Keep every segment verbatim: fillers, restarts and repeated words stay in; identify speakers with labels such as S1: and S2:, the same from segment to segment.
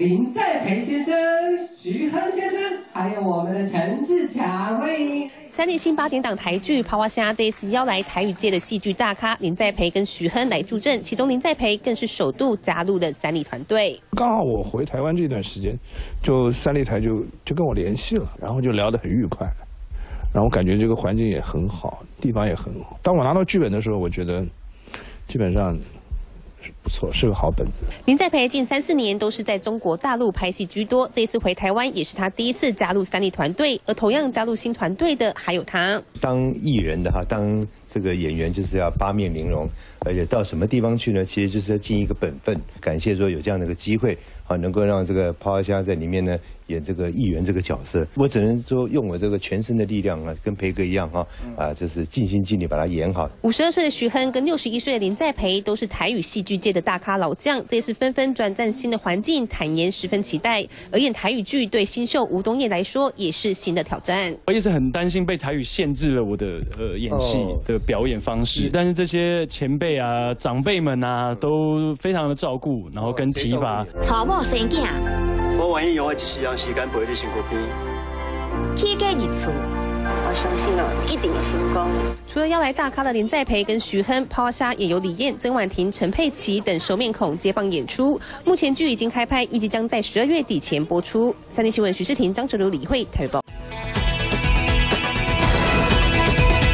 S1: 林在培先生、徐亨先生，还有我们的陈志强，欢迎。
S2: 三立新八点档台剧《抛蛙虾》这一次邀来台语界的戏剧大咖林在培跟徐亨来助阵，其中林在培更是首度加入了三立团队。
S3: 刚好我回台湾这段时间，就三立台就就跟我联系了，然后就聊得很愉快，然后我感觉这个环境也很好，地方也很好。当我拿到剧本的时候，我觉得基本上。 不错，是个好本子。
S2: 林在培近三四年都是在中国大陆拍戏居多，这一次回台湾也是他第一次加入三立团队。而同样加入新团队的还有他。
S4: 当艺人的哈，当这个演员就是要八面玲珑，而且到什么地方去呢？其实就是要尽一个本分。感谢说有这样的一个机会啊，能够让这个抛蛙虾在里面呢演这个议员这个角色。我只能说用我这个全身的力量啊，跟培哥一样哈啊，就是尽心尽力把它演好。
S2: 五十二岁的徐亨跟六十一岁的林在培都是台语戏剧界的大咖老将，这次纷纷转战新的环境，坦言十分期待。而演台语剧对新秀吴东业来说也是新的挑战。
S5: 我一直很担心被台语限制了我的呃演戏的表演方式，但是这些前辈啊、长辈们啊都非常的照顾，然后跟提拔。
S6: 娶某生囝，
S7: 我愿意用我一世人时间陪你身躯边，
S6: 起家入厝。 我相信哦，一定会成功。
S2: 除了邀来大咖的林在培跟徐亨，抛蛙虾也有李燕、曾婉婷、陈佩琪等熟面孔接棒演出。目前剧已经开拍，预计将在十二月底前播出。三立新闻徐世婷、张哲如、李慧台报。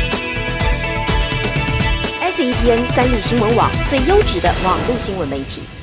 S8: S E T N 三立新闻网最优质的网络新闻媒体。